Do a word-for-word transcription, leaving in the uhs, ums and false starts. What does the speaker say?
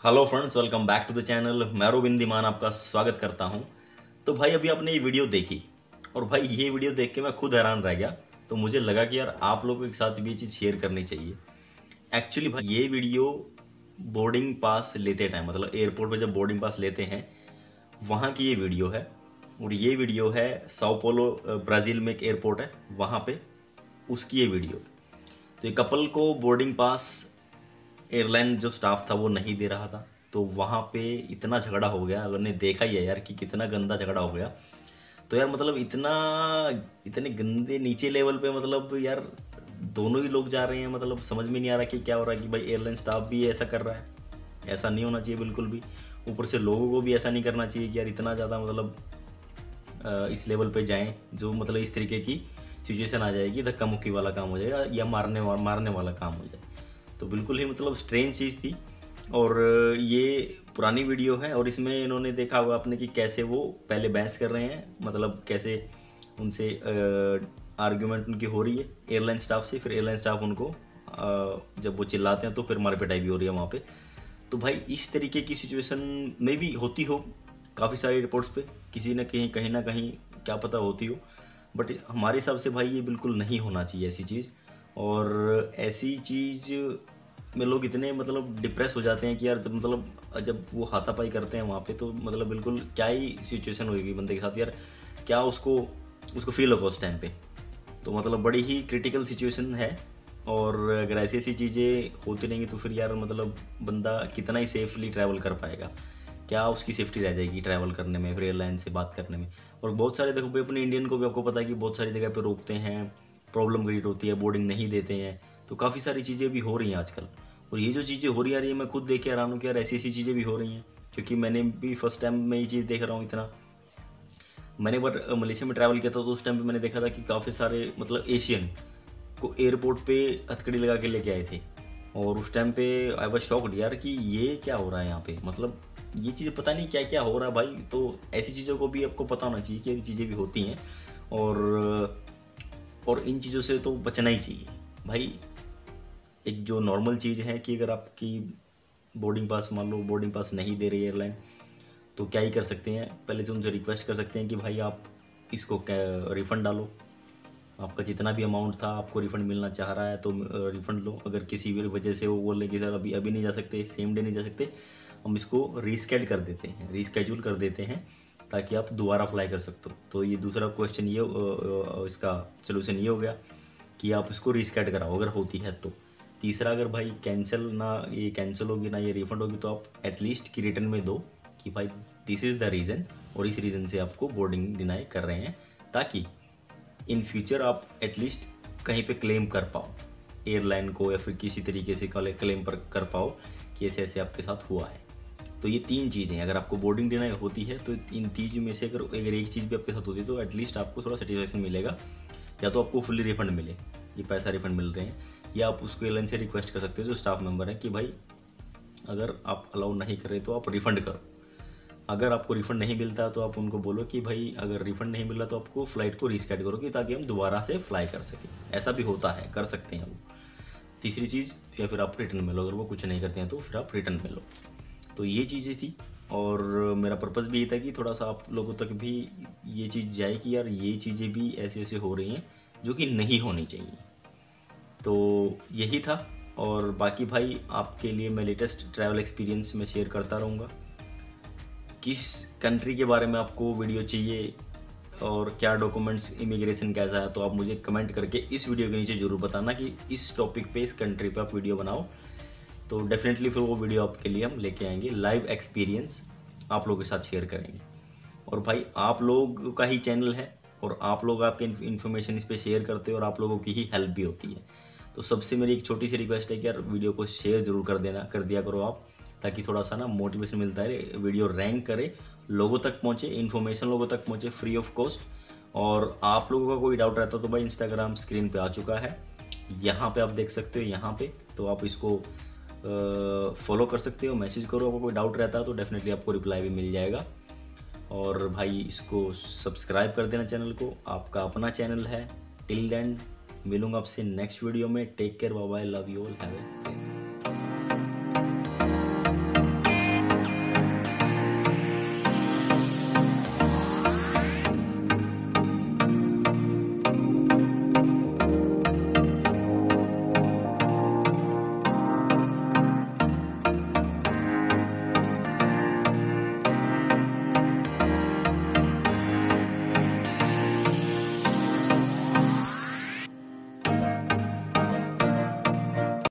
Hello friends, welcome back to the channel. मैं रोविंद मान आपका स्वागत करता हूं। तो भाई अभी आपने ये वीडियो देखी और भाई ये वीडियो देख के मैं खुद हैरान रह गया। तो मुझे लगा कि यार आप लोगों के साथ भी ये चीज़ शेयर करनी चाहिए। एक्चुअली भाई ये वीडियो बोर्डिंग पास लेते टाइम, मतलब एयरपोर्ट पे जब बोर्डिंग पास लेते हैं वहाँ की ये वीडियो है। और ये वीडियो है साओ पोलो, ब्राज़ील में एक एयरपोर्ट है वहाँ पे, उसकी ये वीडियो। तो ये कपल को बोर्डिंग पास एयरलाइन जो स्टाफ था वो नहीं दे रहा था, तो वहाँ पे इतना झगड़ा हो गया। अगर ने देखा ही है यार कि कितना गंदा झगड़ा हो गया। तो यार मतलब इतना इतने गंदे नीचे लेवल पे, मतलब यार दोनों ही लोग जा रहे हैं। मतलब समझ में नहीं आ रहा कि क्या हो रहा है कि भाई एयरलाइन स्टाफ भी ऐसा कर रहा है। ऐसा नहीं होना चाहिए बिल्कुल भी। ऊपर से लोगों को भी ऐसा नहीं करना चाहिए कि यार इतना ज़्यादा मतलब इस लेवल पे जाएं जो मतलब इस तरीके की सिचुएशन आ जाएगी, धक्का मुक्की वाला काम हो जाएगा या मारने वा, मारने वाला काम हो जाए। तो बिल्कुल ही मतलब स्ट्रेंज चीज़ थी। और ये पुरानी वीडियो है और इसमें इन्होंने देखा होगा आपने कि कैसे वो पहले बहस कर रहे हैं, मतलब कैसे उनसे आर्ग्यूमेंट उनकी हो रही है एयरलाइन स्टाफ से। फिर एयरलाइन स्टाफ उनको आ, जब वो चिल्लाते हैं तो फिर मार पिटाई भी हो रही है वहाँ पे। तो भाई इस तरीके की सिचुएशन में भी होती हो काफ़ी सारे एयरपोर्ट्स पे, किसी न कहीं कहीं ना कहीं क्या पता होती हो। बट हमारे हिसाब से भाई ये बिल्कुल नहीं होना चाहिए ऐसी चीज़। और ऐसी चीज़ में लोग इतने मतलब डिप्रेस हो जाते हैं कि यार जब मतलब जब वो हाथापाई करते हैं वहाँ पे, तो मतलब बिल्कुल क्या ही सिचुएशन होगी बंदे के साथ यार, क्या उसको उसको फील होगा उस टाइम पे। तो मतलब बड़ी ही क्रिटिकल सिचुएशन है। और अगर ऐसी ऐसी चीज़ें होती रहेंगी तो फिर यार मतलब बंदा कितना ही सेफली ट्रैवल कर पाएगा, क्या उसकी सेफ्टी रह जाएगी ट्रैवल करने में, फिर एयरलाइन से बात करने में। और बहुत सारे देखो भाई अपने इंडियन को भी आपको पता है कि बहुत सारी जगह पे रोकते हैं, प्रॉब्लम क्रिएट होती है, बोर्डिंग नहीं देते हैं। तो काफ़ी सारी चीज़ें भी हो रही हैं आजकल। और ये जो चीज़ें हो रही आ रही है मैं खुद देख के हैरान हूँ कि यार ऐसी ऐसी चीज़ें भी हो रही हैं, क्योंकि मैंने भी फर्स्ट टाइम में ये चीज़ देख रहा हूँ इतना। मैंने एक बार मलेशिया में ट्रैवल किया था तो उस टाइम पे मैंने देखा था कि काफ़ी सारे मतलब एशियन को एयरपोर्ट पे हथकड़ी लगा के लेके आए थे। और उस टाइम पे आई वाज शॉक्ड यार कि ये क्या हो रहा है यहाँ पे, मतलब ये चीज़ें पता नहीं क्या क्या हो रहा है भाई। तो ऐसी चीज़ों को भी आपको पता होना चाहिए कि ये चीज़ें भी होती हैं। और और इन चीज़ों से तो बचना ही चाहिए भाई। एक जो नॉर्मल चीज़ है कि अगर आपकी बोर्डिंग पास, मान लो बोर्डिंग पास नहीं दे रही एयरलाइन, तो क्या ही कर सकते हैं, पहले से उनसे रिक्वेस्ट कर सकते हैं कि भाई आप इसको रिफ़ंड डालो। आपका जितना भी अमाउंट था आपको रिफ़ंड मिलना चाह रहा है तो रिफ़ंड लो। अगर किसी भी वजह से वो बोले कि सर अभी अभी नहीं जा सकते, सेम डे नहीं जा सकते, हम इसको रीस्केड कर देते हैं, रीस्केड्यूल कर देते हैं ताकि आप दोबारा अप्लाई कर सकते हो। तो ये दूसरा क्वेश्चन ये, इसका सोल्यूशन ये हो गया कि आप इसको रीस्केड कराओ अगर होती है तो। तीसरा, अगर भाई कैंसिल ना ये कैंसिल होगी ना ये रिफ़ंड होगी, तो आप एटलीस्ट की रिटर्न में दो कि भाई दिस इज़ द रीज़न और इस रीज़न से आपको बोर्डिंग डिनाई कर रहे हैं, ताकि इन फ्यूचर आप एटलीस्ट कहीं पे क्लेम कर पाओ एयरलाइन को, या फिर किसी तरीके से क्लेम पर कर पाओ कि ऐसे ऐसे आपके साथ हुआ है। तो ये तीन चीज़ें, अगर आपको बोर्डिंग डिनाई होती है तो इन तीन में से अगर अगर एक चीज़ भी आपके साथ होती है तो एटलीस्ट आपको थोड़ा सेटिस्फेक्शन मिलेगा। या तो आपको फुली रिफंड मिले, ये पैसा रिफंड मिल रहे हैं, या आप उसको एयरलाइन से रिक्वेस्ट कर सकते हो जो स्टाफ मेंबर है कि भाई अगर आप अलाउ नहीं कर रहे तो आप रिफ़ंड करो। अगर आपको रिफ़ंड नहीं मिलता तो आप उनको बोलो कि भाई अगर रिफ़ंड नहीं मिला तो आपको फ़्लाइट को रीस्केड करो कि ताकि हम दोबारा से फ्लाई कर सकें। ऐसा भी होता है, कर सकते हैं वो। तीसरी चीज़, या फिर आप रिटर्न में लो, अगर वो कुछ नहीं करते हैं तो फिर आप रिटर्न में लो। तो ये चीज़ें थी। और मेरा पर्पज़ भी ये था कि थोड़ा सा आप लोगों तक भी ये चीज़ जाए कि यार ये चीज़ें भी ऐसे ऐसे हो रही हैं जो कि नहीं होनी चाहिए। तो यही था। और बाकी भाई आपके लिए मैं लेटेस्ट ट्रैवल एक्सपीरियंस में शेयर करता रहूँगा। किस कंट्री के बारे में आपको वीडियो चाहिए और क्या डॉक्यूमेंट्स, इमिग्रेशन कैसा है, तो आप मुझे कमेंट करके इस वीडियो के नीचे ज़रूर बताना कि इस टॉपिक पे, इस कंट्री पे आप वीडियो बनाओ। तो डेफिनेटली फिर वो वीडियो आपके लिए हम लेके आएंगे, लाइव एक्सपीरियंस आप लोगों के साथ शेयर करेंगे। और भाई आप लोग का ही चैनल है और आप लोग आपके इन्फॉर्मेशन इस पर शेयर करते हो और आप लोगों की ही हेल्प भी होती है। तो सबसे मेरी एक छोटी सी रिक्वेस्ट है कि यार वीडियो को शेयर ज़रूर कर देना कर दिया करो आप, ताकि थोड़ा सा ना मोटिवेशन मिलता है, वीडियो रैंक करे, लोगों तक पहुँचे, इन्फॉर्मेशन लोगों तक पहुँचे फ्री ऑफ कॉस्ट। और आप लोगों का कोई डाउट रहता तो भाई इंस्टाग्राम स्क्रीन पे आ चुका है, यहाँ पे आप देख सकते हो, यहाँ पे तो आप इसको फॉलो कर सकते हो, मैसेज करो। आपको कोई डाउट रहता है तो डेफिनेटली आपको रिप्लाई भी मिल जाएगा। और भाई इसको सब्सक्राइब कर देना चैनल को, आपका अपना चैनल है। टिल देन मिलूंगा आपसे नेक्स्ट वीडियो में। Take care, bye bye, love you all, have A